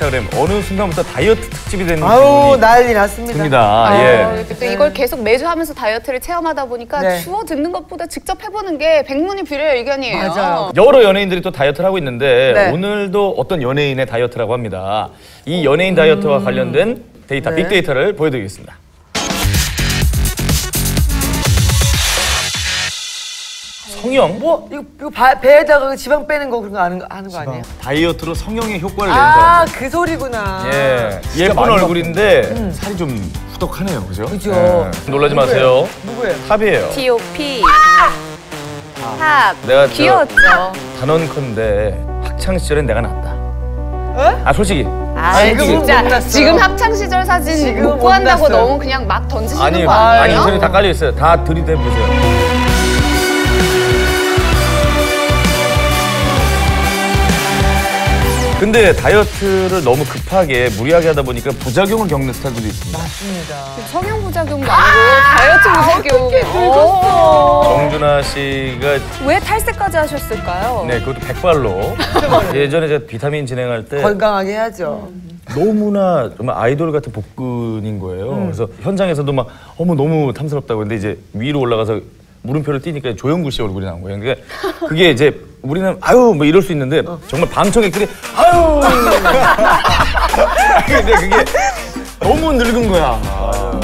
인스타그램 어느 순간부터 다이어트 특집이 되는 아우 기분이 난리 났습니다. 듭니다. 예. 또 이걸 계속 매주 하면서 다이어트를 체험하다 보니까 네. 주워 듣는 것보다 직접 해보는 게 백문이불여의 의견이에요. 맞아요. 여러 연예인들이 또 다이어트를 하고 있는데 네. 오늘도 어떤 연예인의 다이어트라고 합니다. 이 연예인 다이어트와 관련된 데이터, 네. 빅데이터를 보여드리겠습니다. 성형? 뭐 이거 배에다가 지방 빼는 거 그런 거 하는 거 아니에요? 다이어트로 성형의 효과를 내는 사람. 아, 그 소리구나. 예, 예쁜 얼굴인데 살이 좀 후덕하네요, 그죠? 그죠. 예. 놀라지 마세요. 누구예요? 탑이에요. T.O.P. 탑. 내가 귀여웠죠. 단언컨대 학창 시절엔 내가 낫다. 에? 아 솔직히. 지금 진짜 못났어요. 지금 학창 시절 사진 지금 못 구한다고 못났어요. 너무 그냥 막 던지시는 아니 거 아니에요? 아니 인터넷 다 깔려 있어요. 다 들이대 보세요. 근데 다이어트를 너무 급하게 무리하게 하다 보니까 부작용을 겪는 스타일들도 있습니다. 맞습니다. 성형 부작용도 아니고 다이어트 부작용. 정준하 씨가 왜 탈색까지 하셨을까요? 네 그것도 백발로 예전에 제가 비타민 진행할 때 건강하게 해야죠. 너무나 정말 아이돌 같은 복근인 거예요. 그래서 현장에서도 막 어머 너무 탐스럽다고 근데 이제 위로 올라가서 물음표를 띄니까 조영구 씨 얼굴이 나온 거예요. 그러니까 그게 이제 우리는 아유 뭐 이럴 수 있는데 정말 방청객들이 아유 근데 그게 너무 늙은 거야.